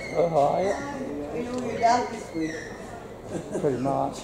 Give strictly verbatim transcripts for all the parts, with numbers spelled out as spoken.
Oh, hi. We know your dad this week. Pretty much.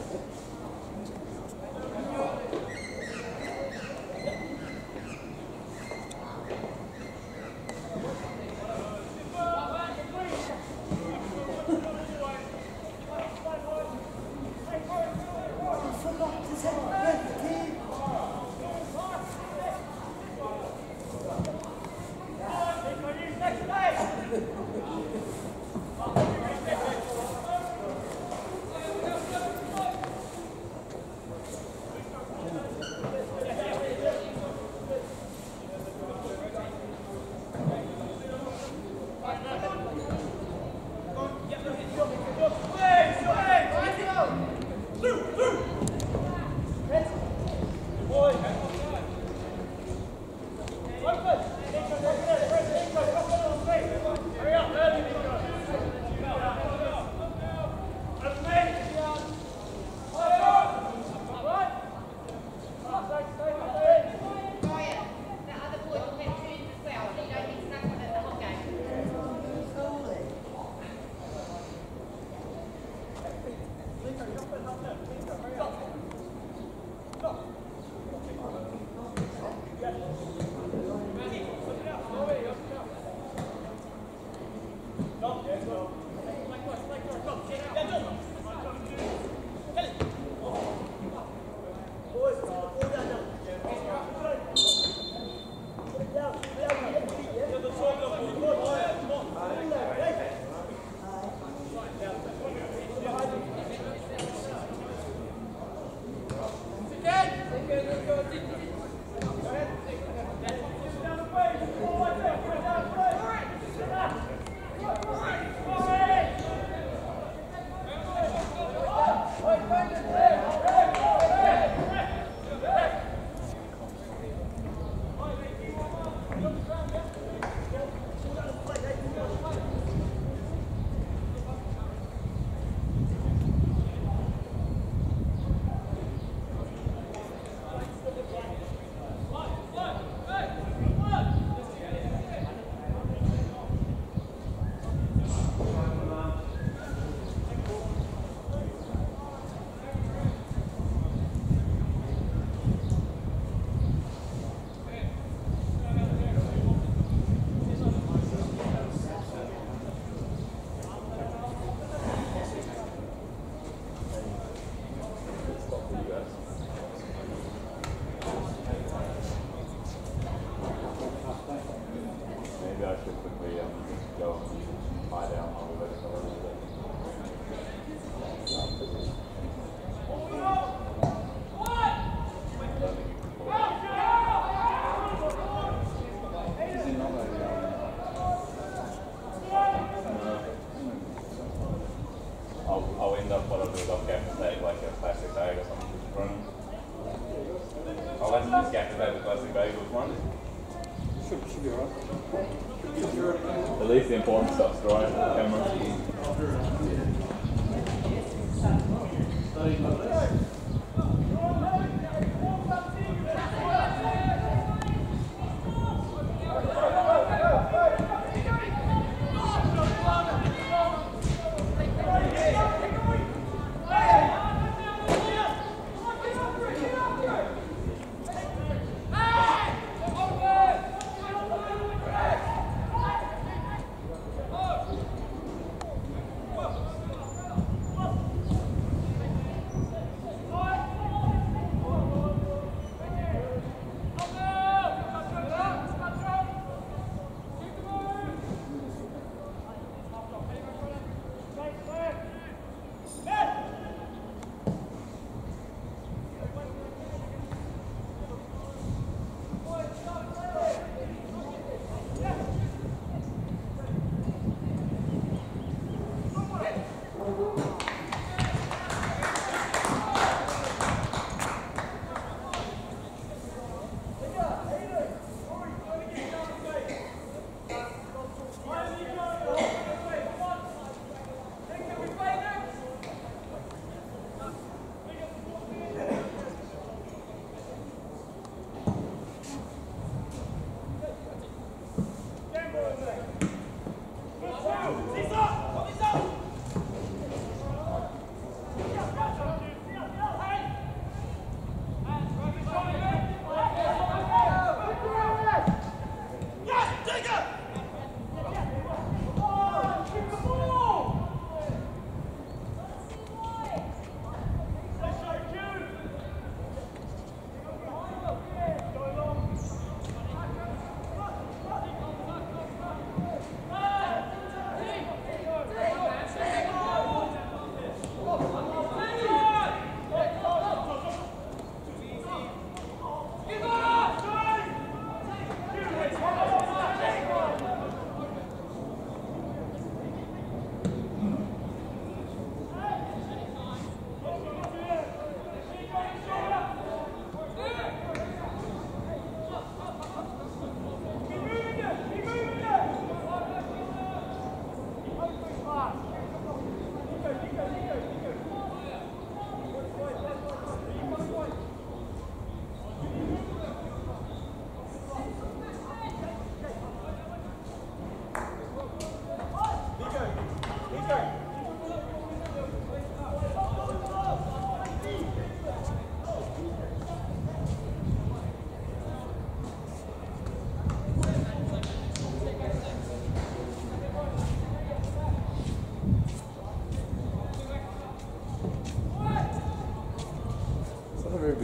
At least the important stuff's dry. Camera.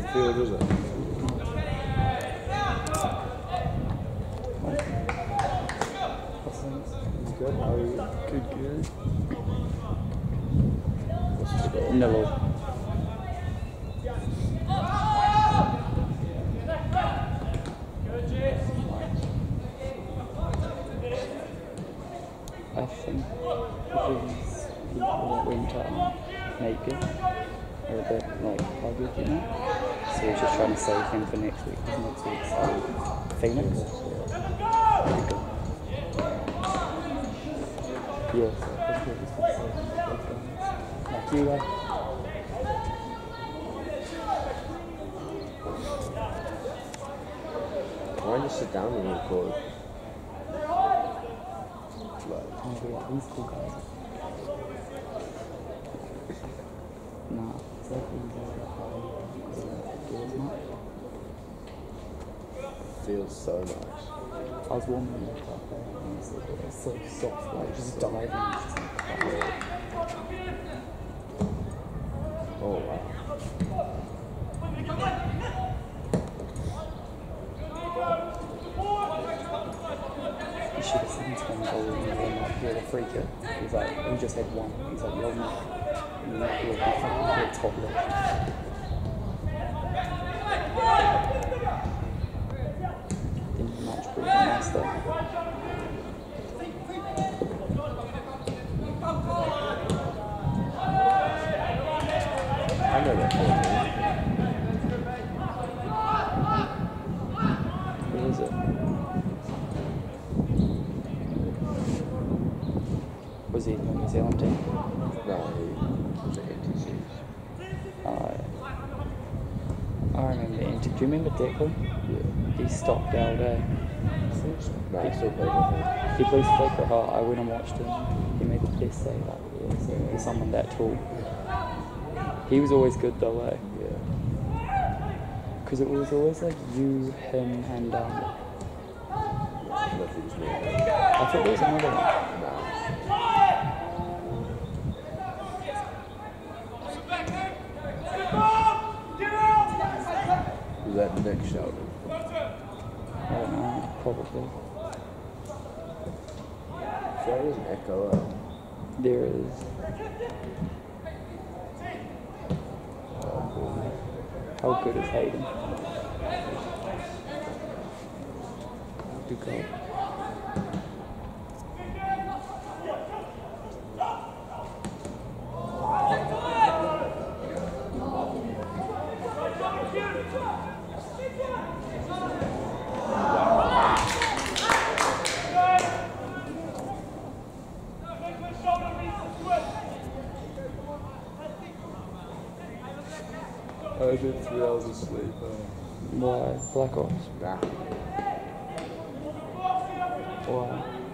field, is it? Good, how are you? Good, good. What's the score? Nil. I think these people that went um, naked are a bit like rugged, you know? So he's just trying to save him for next week, because next week's um, Phoenix. Yeah, so that's what he's been saving the big guys. Like you guys. Why don't you sit down and record? Like, oh yeah, these cool guys. Nah, it's like these guys are high because of that doors much. Feels so nice. I was warming it up there and it's, like, it's so soft, like just diving, it's just like crazy. Oh wow. You should have seen Tom goal in the game, like, yeah, the free kick. He's like, we just had one. He's like, yo, Nick. And Nick will be fucking good top left. Didn't match pretty nice though. I know that feeling. Who is it? Was he in the New Zealand team? No, he was at N T C. Uh, I remember N T. Do you remember Declan? Yeah. He stopped out day. No, he still plays with him. He plays Sacred Heart. I went and watched him. He made the best save out there. So he's someone that tall. He was always good though, eh? Yeah. Because it was always like you, him, and um. Nothing's me. I thought there was another one. No. Was that Nick Sheldon? I don't know, probably. So there's an echo out. There is. How good is Hayden? Good goal. I did three hours of sleep. Uh, Why? Black Ops. nah. Why?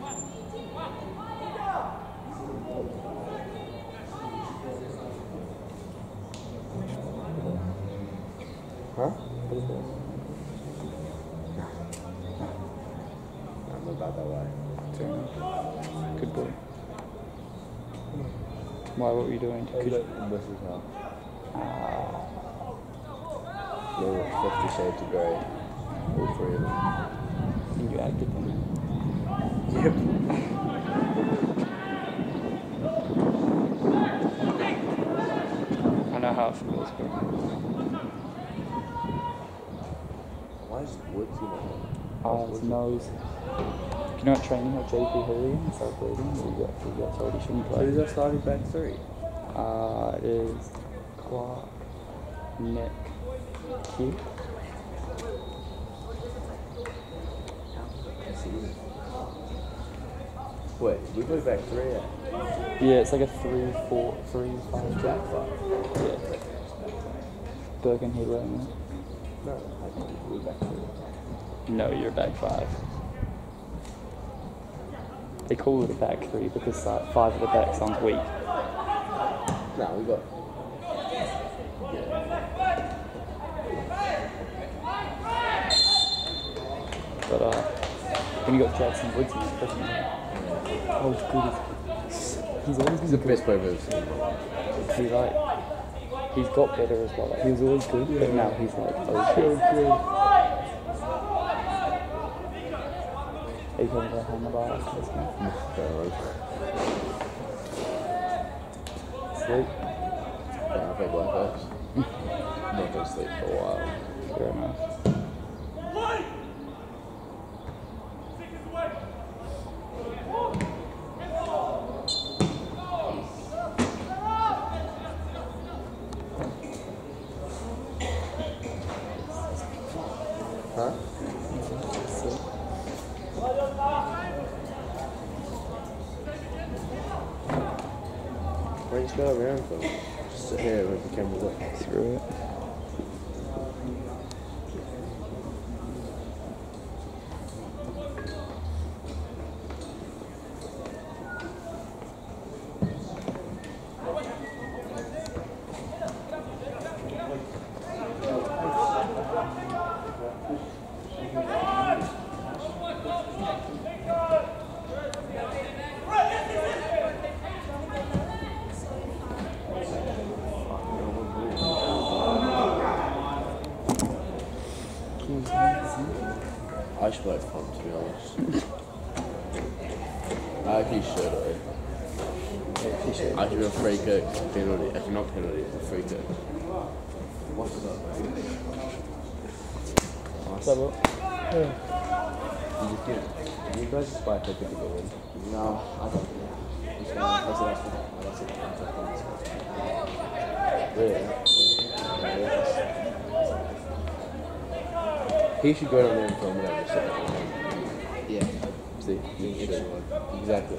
Huh? What is this? I'm about that way. Fair enough. Good boy. Why? What were you doing? Could you... This is how. Ah. Little Fifty Shades of Grey. All three of them. And you acted them. Yep. I know how it feels, but Why is Woods, you know? oh, his nose. You know what training or J P Hillian and start bleeding? You got, you got told he shouldn't play. Who's our starting back three? Uh, it is Clark, Nick, Q. Wait, we play back three, yeah? Yeah, it's like a three, four, three, five, Back jack. five. Yeah. Bergen Hero. No, I think we're back three. No, you're back five. They call it a back three because uh, five of the back sounds weak. No, we got. But uh, when you got Jackson Woods, he's freaking how good is he? He's always He's been the best player I've ever seen. good. He like He's got better as well. Like, he was always good, but now he's like okay. Are you going to hang about after this game? Sleep? Yeah, I think Blackhawks. I'm not gonna sleep for a while. Fair enough. Huh? Why don't you go around for? Just sit here with the camera up. Screw it. I should play front, to be honest. I actually should, right? I should be a free kick, penalty. Actually, not penalty, a free kick. What's up? What's up, bro? You just get you guys just buy a ticket to go in? No, I don't. Just gonna place it after that. Really? He should go down there and film whatever. So. Yeah. See, he should. Exactly.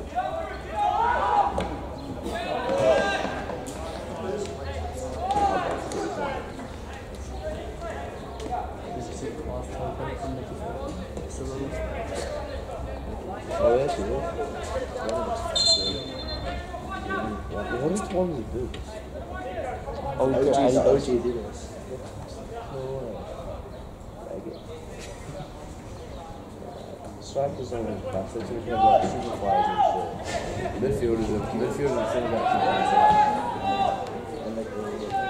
Oh, yeah, she will. What is one of the boots? Oh, O G, okay. O G did this. Strikers on his back, so we have like super flyers and shit. Midfielders and midfielders and centre backs and And like, uh,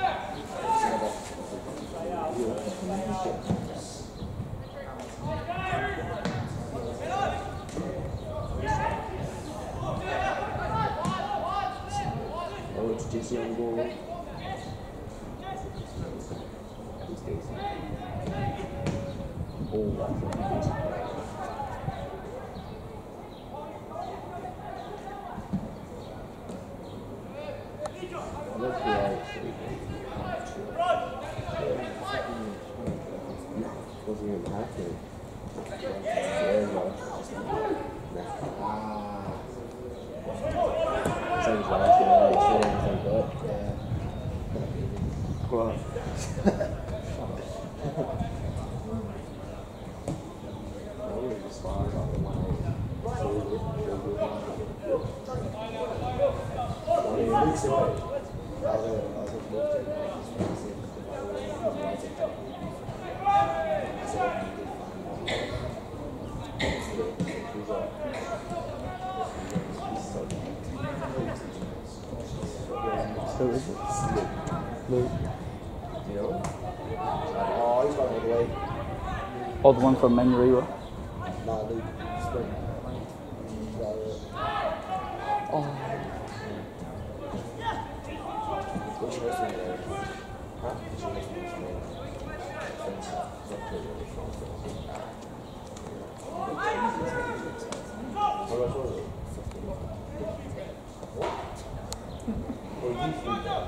oh, it's Jesse on goal. Oh, that's wasn't even happening. There you go. Ah. Same as last year, right? Still in the same boat. Yeah. Well. I would have just thought about the one I weeks away. I was Who is it? Luke. You know? Oh, he's got all the way. Oh, the one from Manuriwa. Nah, Luke. Spring. Oh. What's your name there? Huh? What's your name How much was it? What? Or you think that?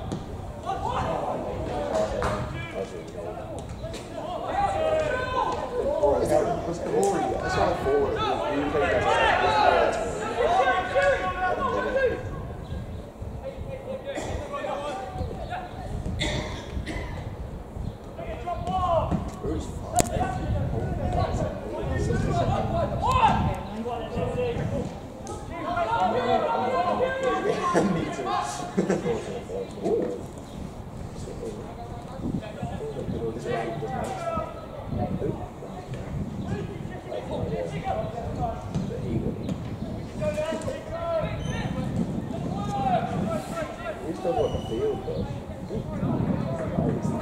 What's the glory? That's not forward. You think that's like Where's Me too. We still got the field though.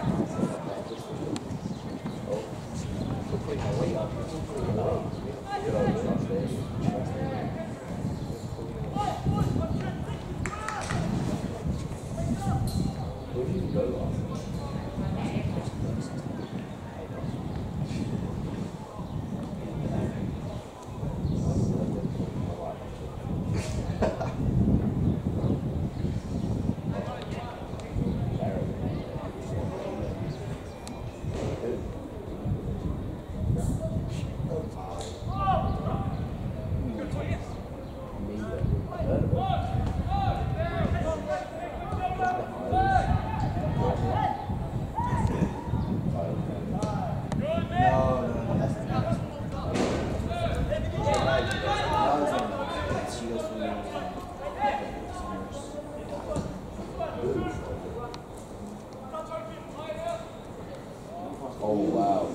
Oh wow.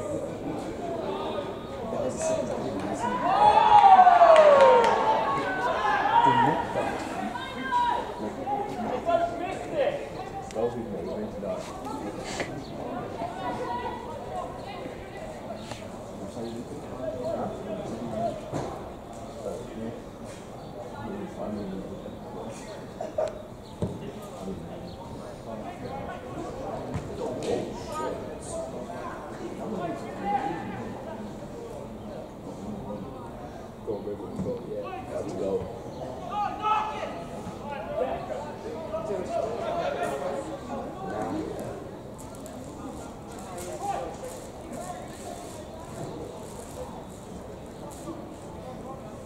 Those people are going to die. Go, go, go, go. Yeah, let's go.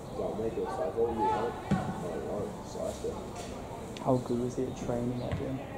How good was he at training at gym?